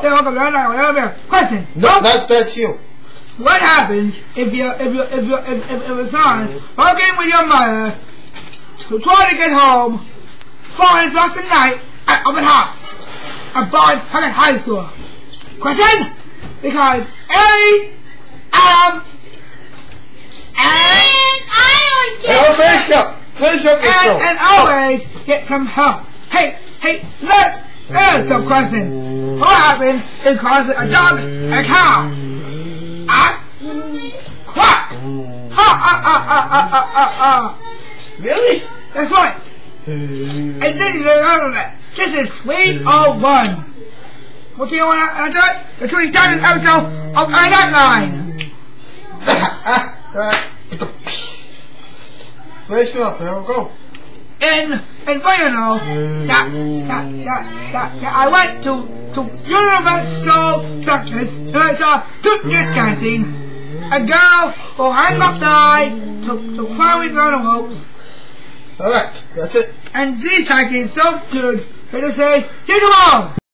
Question. No, that's you. What happens if a son walking with your mother to try to get home, falling across the night at open house, a boy fucking high school? Question? Because and always get some help. Hey, look, there's some question. What happens if causes a dog and a cow? Quack! Really? That's right. And this is that. This is 301. What do you want to answer? The 27th episode of our Nightline. Finish it up, here we go. And well, you know, that I went to Universal Circus and I saw two dancing. A girl who hung up the eye to climbing on the ropes. Alright, that's it. And this hiking is so good, let us say, see you tomorrow!